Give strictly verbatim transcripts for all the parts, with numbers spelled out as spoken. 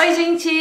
Oi, gente!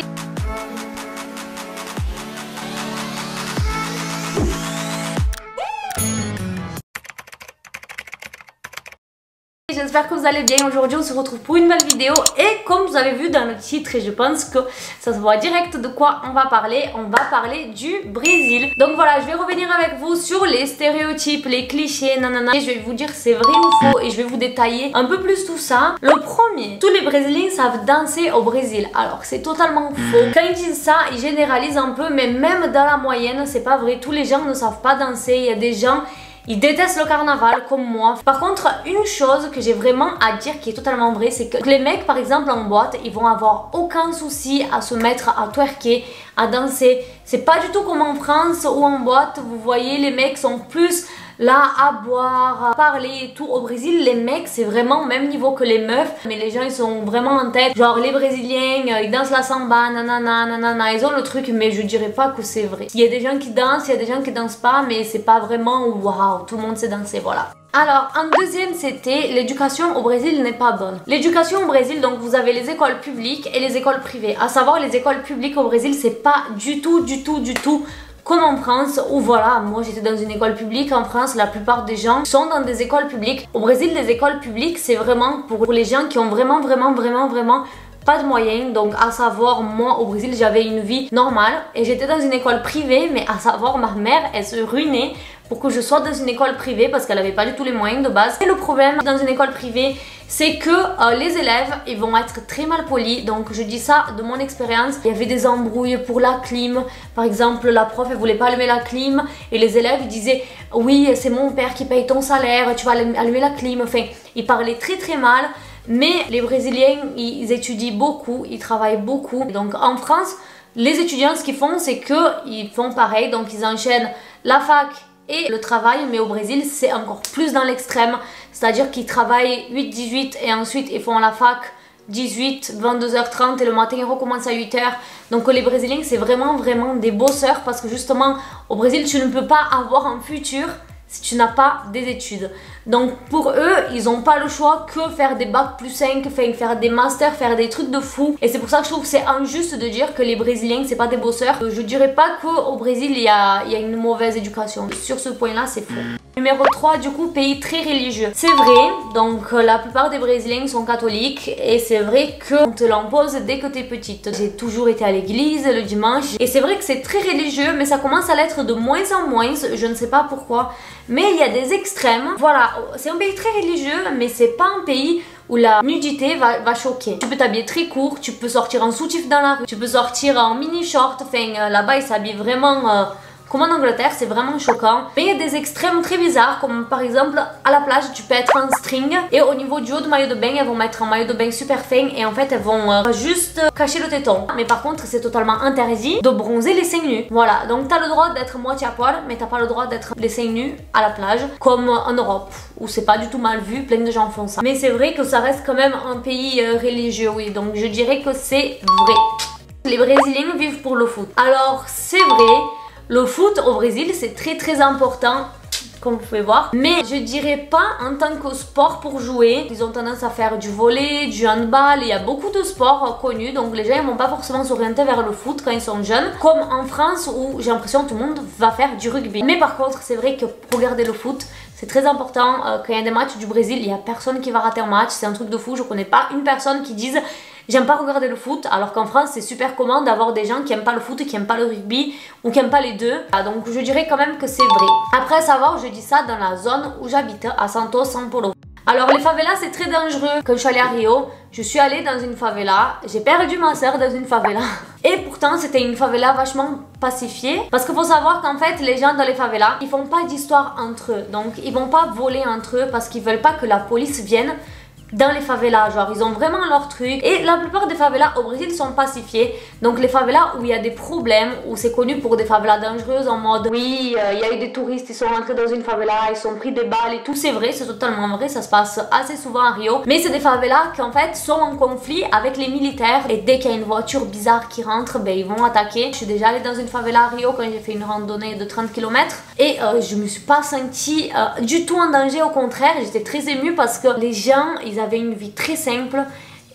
J'espère que vous allez bien. Aujourd'hui on se retrouve pour une nouvelle vidéo et comme vous avez vu dans le titre, et je pense que ça se voit direct de quoi on va parler, on va parler du Brésil. Donc voilà, je vais revenir avec vous sur les stéréotypes, les clichés, nanana, et je vais vous dire c'est vrai ou faux et je vais vous détailler un peu plus tout ça. Le premier, tous les Brésiliens savent danser au Brésil, alors c'est totalement faux. Quand ils disent ça, ils généralisent un peu, mais même dans la moyenne c'est pas vrai, tous les gens ne savent pas danser. Il y a des gens, ils détestent le carnaval comme moi. Par contre, une chose que j'ai vraiment à dire qui est totalement vraie, c'est que les mecs par exemple en boîte, ils vont avoir aucun souci à se mettre à twerker, à danser. C'est pas du tout comme en France où en boîte, vous voyez, les mecs sont plus là à boire, à parler et tout. Au Brésil, les mecs c'est vraiment au même niveau que les meufs, mais les gens ils sont vraiment en tête, genre les Brésiliens ils dansent la samba, nanana nanana, ils ont le truc, mais je dirais pas que c'est vrai. Il y a des gens qui dansent, il y a des gens qui dansent pas, mais c'est pas vraiment waouh, tout le monde sait danser, voilà. Alors en deuxième, c'était l'éducation au Brésil n'est pas bonne. L'éducation au Brésil, donc vous avez les écoles publiques et les écoles privées. À savoir, les écoles publiques au Brésil c'est pas du tout du tout du tout comme en France, où voilà, moi j'étais dans une école publique. En France, la plupart des gens sont dans des écoles publiques. Au Brésil, les écoles publiques, c'est vraiment pour les gens qui ont vraiment, vraiment, vraiment, vraiment pas de moyens. Donc à savoir, moi au Brésil, j'avais une vie normale et j'étais dans une école privée, mais à savoir, ma mère, elle se ruinait pour que je sois dans une école privée parce qu'elle avait pas du tout les moyens de base. Et le problème dans une école privée, c'est que euh, les élèves, ils vont être très mal polis. Donc je dis ça de mon expérience. Il y avait des embrouilles pour la clim. Par exemple, la prof, elle voulait pas allumer la clim et les élèves, ils disaient oui, c'est mon père qui paye ton salaire, tu vas allumer la clim. Enfin, ils parlaient très très mal. Mais les Brésiliens, ils étudient beaucoup, ils travaillent beaucoup. Donc en France, les étudiants, ce qu'ils font, c'est qu'ils font pareil. Donc ils enchaînent la fac et le travail, mais au Brésil c'est encore plus dans l'extrême, c'est à dire qu'ils travaillent huit dix-huit et ensuite ils font la fac dix-huit vingt-deux heures trente et le matin ils recommencent à huit heures. Donc les Brésiliens c'est vraiment vraiment des bosseurs parce que justement au Brésil tu ne peux pas avoir un futur si tu n'as pas des études. Donc pour eux, ils n'ont pas le choix que faire des bacs plus cinq, faire des masters, faire des trucs de fou. Et c'est pour ça que je trouve que c'est injuste de dire que les Brésiliens c'est pas des bosseurs. Je dirais pas qu'au Brésil il y a, il y a une mauvaise éducation. Sur ce point là c'est faux. Numéro trois, du coup, pays très religieux. C'est vrai, donc la plupart des Brésiliens sont catholiques et c'est vrai qu'on te l'impose dès que t'es petite. J'ai toujours été à l'église le dimanche et c'est vrai que c'est très religieux, mais ça commence à l'être de moins en moins, je ne sais pas pourquoi. Mais il y a des extrêmes. Voilà, c'est un pays très religieux, mais c'est pas un pays où la nudité va, va choquer. Tu peux t'habiller très court, tu peux sortir en soutif dans la rue, tu peux sortir en mini short, enfin là-bas ils s'habillent vraiment... Euh, Comme en Angleterre, c'est vraiment choquant. Mais il y a des extrêmes très bizarres, comme par exemple à la plage, tu peux être en string et au niveau du haut de maillot de bain, elles vont mettre un maillot de bain super fin et en fait elles vont euh, juste cacher le téton. Mais par contre, c'est totalement interdit de bronzer les seins nus. Voilà, donc t'as le droit d'être moitié à poil, mais t'as pas le droit d'être les seins nus à la plage, comme en Europe où c'est pas du tout mal vu, plein de gens font ça. Mais c'est vrai que ça reste quand même un pays euh, religieux, oui, donc je dirais que c'est vrai. Les Brésiliens vivent pour le foot. Alors c'est vrai. Le foot au Brésil c'est très très important comme vous pouvez voir, mais je dirais pas en tant que sport pour jouer. Ils ont tendance à faire du volley, du handball, il y a beaucoup de sports connus, donc les gens ils vont pas forcément s'orienter vers le foot quand ils sont jeunes, comme en France où j'ai l'impression que tout le monde va faire du rugby. Mais par contre c'est vrai que pour regarder le foot c'est très important, euh, quand il y a des matchs du Brésil il y a personne qui va rater un match, c'est un truc de fou. Je connais pas une personne qui dise j'aime pas regarder le foot, alors qu'en France c'est super commun d'avoir des gens qui aiment pas le foot, qui aiment pas le rugby ou qui aiment pas les deux. Donc je dirais quand même que c'est vrai. Après à savoir, je dis ça dans la zone où j'habite, à Santos, São Paulo. Alors les favelas c'est très dangereux. Quand je suis allée à Rio, je suis allée dans une favela, j'ai perdu ma soeur dans une favela. Et pourtant c'était une favela vachement pacifiée. Parce qu'il faut savoir qu'en fait les gens dans les favelas, ils font pas d'histoire entre eux. Donc ils vont pas voler entre eux parce qu'ils veulent pas que la police vienne dans les favelas, genre ils ont vraiment leur truc. Et la plupart des favelas au Brésil sont pacifiées. Donc les favelas où il y a des problèmes, où c'est connu pour des favelas dangereuses, en mode oui, euh, il y a eu des touristes, ils sont rentrés dans une favela, ils sont pris des balles et tout, c'est vrai, c'est totalement vrai, ça se passe assez souvent à Rio. Mais c'est des favelas qui en fait sont en conflit avec les militaires et dès qu'il y a une voiture bizarre qui rentre, ben ils vont attaquer. Je suis déjà allée dans une favela à Rio quand j'ai fait une randonnée de trente kilomètres et euh, je me suis pas sentie euh, du tout en danger, au contraire, j'étais très émue parce que les gens, ils avaient une vie très simple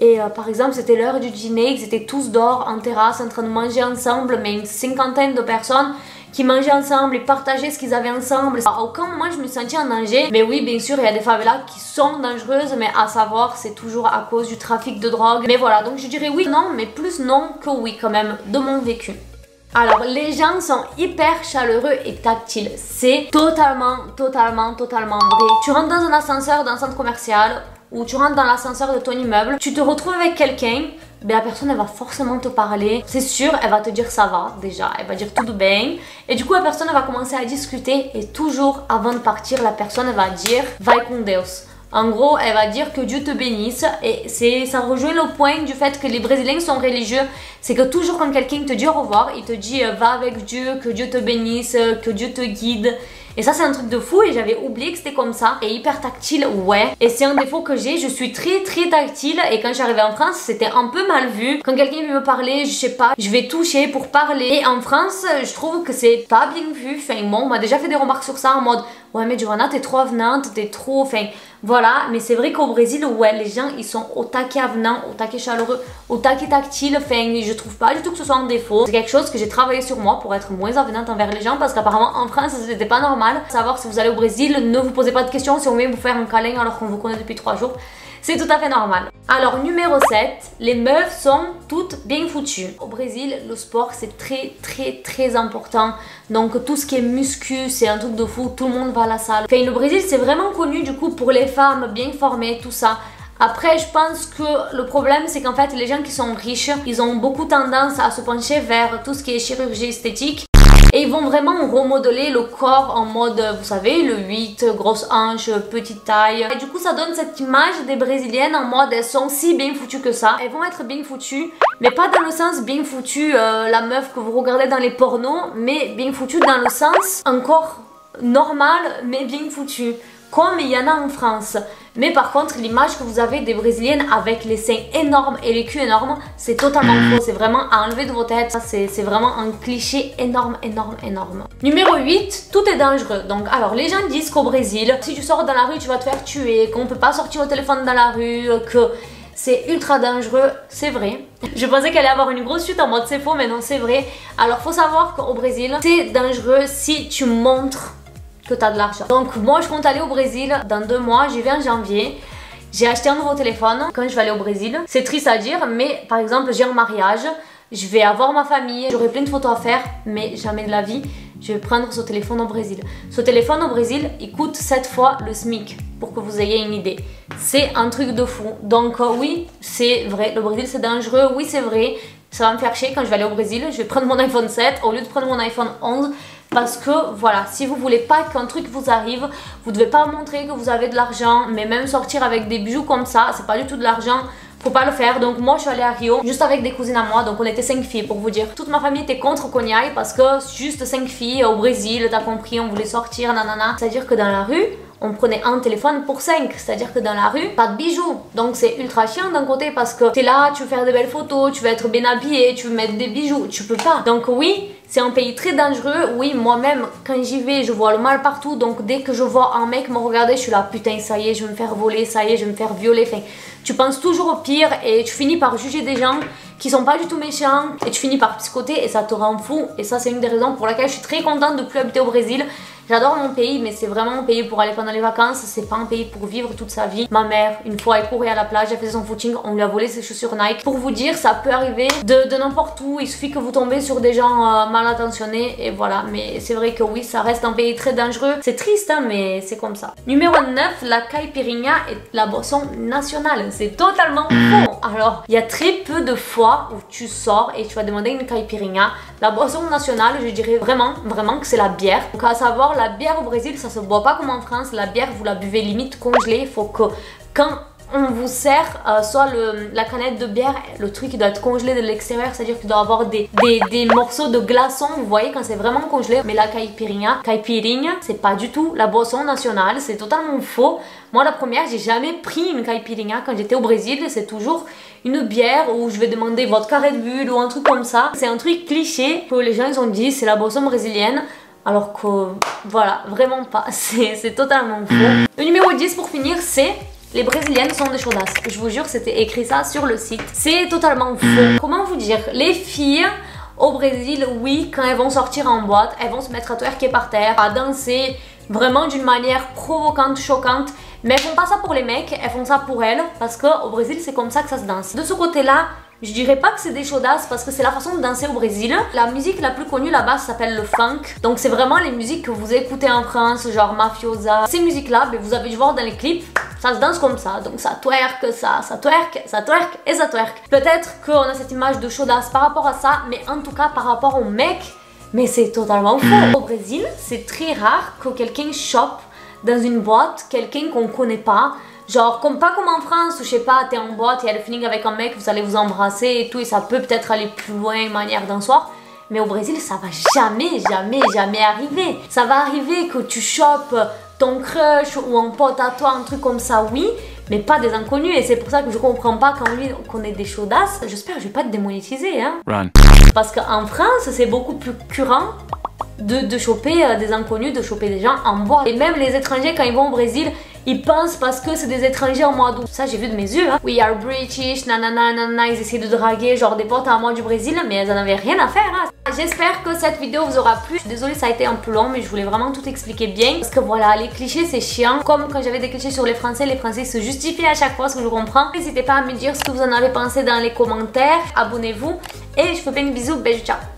Et euh, par exemple c'était l'heure du dîner, ils étaient tous dehors en terrasse en train de manger ensemble, mais une cinquantaine de personnes qui mangeaient ensemble et partageaient ce qu'ils avaient ensemble. À aucun moment je me sentais en danger. Mais oui, bien sûr, il y a des favelas qui sont dangereuses, mais à savoir, c'est toujours à cause du trafic de drogue. Mais voilà, donc je dirais oui, non, mais plus non que oui quand même, de mon vécu. Alors, les gens sont hyper chaleureux et tactiles. C'est totalement, totalement, totalement vrai. Tu rentres dans un ascenseur d'un centre commercial ou tu rentres dans l'ascenseur de ton immeuble, tu te retrouves avec quelqu'un, ben la personne elle va forcément te parler, c'est sûr, elle va te dire ça va déjà, elle va dire tout bien, et du coup la personne elle va commencer à discuter et toujours avant de partir la personne elle va dire vai com Deus. En gros, elle va dire que Dieu te bénisse et c'est ça rejoint le point du fait que les Brésiliens sont religieux. C'est que toujours quand quelqu'un te dit au revoir, il te dit euh, va avec Dieu, que Dieu te bénisse, que Dieu te guide. Et ça c'est un truc de fou et j'avais oublié que c'était comme ça. Et hyper tactile, ouais. Et c'est un défaut que j'ai, je suis très très tactile. Et quand j'arrivais en France, c'était un peu mal vu. Quand quelqu'un veut me parler, je sais pas, je vais toucher pour parler. Et en France, je trouve que c'est pas bien vu. Enfin bon, on m'a déjà fait des remarques sur ça en mode ouais mais Giovanna t'es trop avenante, t'es trop... Enfin voilà, mais c'est vrai qu'au Brésil, ouais, les gens ils sont au taquet avenants, au taquet chaleureux, au taquet tactile. Enfin, je trouve pas du tout que ce soit un défaut. C'est quelque chose que j'ai travaillé sur moi pour être moins avenante envers les gens parce qu'apparemment en France c'était pas normal. Savoir si vous allez au Brésil, ne vous posez pas de questions si on vient vous faire un câlin alors qu'on vous connaît depuis trois jours. C'est tout à fait normal. Alors numéro sept, les meufs sont toutes bien foutues. Au Brésil, le sport c'est très très très important. Donc tout ce qui est muscu, c'est un truc de fou, tout le monde va à la salle. Enfin, le Brésil c'est vraiment connu du coup pour les femmes bien formées, tout ça. Après, je pense que le problème, c'est qu'en fait, les gens qui sont riches, ils ont beaucoup tendance à se pencher vers tout ce qui est chirurgie esthétique. Et ils vont vraiment remodeler le corps en mode, vous savez, le huit, grosse hanche, petite taille. Et du coup, ça donne cette image des Brésiliennes en mode, elles sont si bien foutues que ça. Elles vont être bien foutues, mais pas dans le sens bien foutues, euh, la meuf que vous regardez dans les pornos, mais bien foutues dans le sens encore normal, mais bien foutues. Comme il y en a en France. Mais par contre, l'image que vous avez des Brésiliennes avec les seins énormes et les culs énormes, c'est totalement faux. C'est vraiment à enlever de vos têtes. C'est vraiment un cliché énorme, énorme, énorme. Numéro huit, tout est dangereux. Donc, alors, les gens disent qu'au Brésil, si tu sors dans la rue, tu vas te faire tuer, qu'on peut pas sortir au téléphone dans la rue, que c'est ultra dangereux. C'est vrai. Je pensais qu'elle allait avoir une grosse chute en mode c'est faux, mais non, c'est vrai. Alors, faut savoir qu'au Brésil, c'est dangereux si tu montres que tu as de l'argent. Donc moi je compte aller au Brésil dans deux mois, j'y vais en janvier. J'ai acheté un nouveau téléphone quand je vais aller au Brésil. C'est triste à dire, mais par exemple j'ai un mariage, je vais avoir ma famille, j'aurai plein de photos à faire, mais jamais de la vie je vais prendre ce téléphone au Brésil. Ce téléphone au Brésil, il coûte sept fois le SMIC, pour que vous ayez une idée. C'est un truc de fou. Donc euh, oui, c'est vrai, le Brésil c'est dangereux, oui c'est vrai. Ça va me faire chier quand je vais aller au Brésil, je vais prendre mon iPhone sept au lieu de prendre mon iPhone onze. Parce que voilà, si vous voulez pas qu'un truc vous arrive, vous devez pas montrer que vous avez de l'argent. Mais même sortir avec des bijoux comme ça, c'est pas du tout de l'argent. Faut pas le faire. Donc moi je suis allée à Rio juste avec des cousines à moi. Donc on était cinq filles pour vous dire. Toute ma famille était contre qu'on y aille parce que juste cinq filles au Brésil, t'as compris, on voulait sortir, nanana. C'est-à-dire que dans la rue, on prenait un téléphone pour cinq. C'est-à-dire que dans la rue, pas de bijoux. Donc c'est ultra chiant d'un côté parce que t'es là, tu veux faire des belles photos, tu veux être bien habillé, tu veux mettre des bijoux. Tu peux pas. Donc oui, c'est un pays très dangereux. Oui, moi-même, quand j'y vais, je vois le mal partout. Donc dès que je vois un mec me regarder, je suis là, putain, ça y est, je vais me faire voler, ça y est, je vais me faire violer. Enfin, tu penses toujours au pire et tu finis par juger des gens qui sont pas du tout méchants et tu finis par psychoter et ça te rend fou. Et ça, c'est une des raisons pour laquelle je suis très contente de plus habiter au Brésil. J'adore mon pays, mais c'est vraiment un pays pour aller pendant les vacances. C'est pas un pays pour vivre toute sa vie. Ma mère, une fois, elle courait à la plage, elle faisait son footing, on lui a volé ses chaussures Nike. Pour vous dire, ça peut arriver de, de n'importe où. Il suffit que vous tombez sur des gens euh, mal intentionnés et voilà. Mais c'est vrai que oui, ça reste un pays très dangereux. C'est triste, hein, mais c'est comme ça. Numéro neuf, la caipirinha est la boisson nationale. C'est totalement faux. Alors, il y a très peu de fois où tu sors et tu vas demander une caipirinha. La boisson nationale, je dirais vraiment, vraiment que c'est la bière. Donc à savoir, la bière au Brésil, ça se boit pas comme en France. La bière, vous la buvez limite congelée. Il faut que quand on vous sert euh, soit le, la canette de bière, le truc il doit être congelé de l'extérieur, c'est-à-dire qu'il doit avoir des, des, des morceaux de glaçons, vous voyez, quand c'est vraiment congelé. Mais la caipirinha, caipirinha, c'est pas du tout la boisson nationale, c'est totalement faux. Moi la première, j'ai jamais pris une caipirinha quand j'étais au Brésil, c'est toujours une bière où je vais demander vodka Red Bull ou un truc comme ça. C'est un truc cliché que les gens ils ont dit, c'est la boisson brésilienne. Alors que, voilà, vraiment pas, c'est totalement faux. Le numéro dix pour finir, c'est les brésiliennes sont des chaudasses. Je vous jure, c'était écrit ça sur le site. C'est totalement faux. Comment vous dire? Les filles au Brésil, oui, quand elles vont sortir en boîte, elles vont se mettre à twerker par terre, à danser vraiment d'une manière provocante, choquante. Mais elles font pas ça pour les mecs, elles font ça pour elles. Parce qu'au Brésil, c'est comme ça que ça se danse. De ce côté-là, je dirais pas que c'est des chaudasses parce que c'est la façon de danser au Brésil. La musique la plus connue là-bas s'appelle le funk. Donc c'est vraiment les musiques que vous écoutez en France, genre Mafiosa. Ces musiques-là, ben, vous avez dû voir dans les clips, ça se danse comme ça. Donc ça twerk, ça, ça twerk, ça twerk et ça twerk. Peut-être qu'on a cette image de chaudasse par rapport à ça, mais en tout cas par rapport aux mecs, mais c'est totalement faux. Au Brésil, c'est très rare que quelqu'un chope dans une boîte quelqu'un qu'on connaît pas. Genre, comme, pas comme en France où je sais pas, t'es en boîte, il y a le feeling avec un mec, vous allez vous embrasser et tout, et ça peut peut-être aller plus loin, manière d'un soir. Mais au Brésil, ça va jamais, jamais, jamais arriver. Ça va arriver que tu chopes ton crush ou un pote à toi, un truc comme ça, oui, mais pas des inconnus. Et c'est pour ça que je comprends pas quand lui connaît des chaudasses. J'espère que je vais pas te démonétiser, hein. Run. Parce qu'en France, c'est beaucoup plus courant de, de choper des inconnus, de choper des gens en boîte. Et même les étrangers, quand ils vont au Brésil, ils pensent parce que c'est des étrangers en mois d'août. Ça, j'ai vu de mes yeux. Hein. We are British, nanana, nanana. Ils essaient de draguer genre des potes à moi du Brésil, mais elles en avaient rien à faire. Hein. J'espère que cette vidéo vous aura plu. Je suis désolée, ça a été un peu long, mais je voulais vraiment tout expliquer bien. Parce que voilà, les clichés, c'est chiant. Comme quand j'avais des clichés sur les Français, les Français se justifient à chaque fois, ce que je comprends. N'hésitez pas à me dire ce que vous en avez pensé dans les commentaires. Abonnez-vous. Et je vous fais plein de bisous. Bisous, ciao.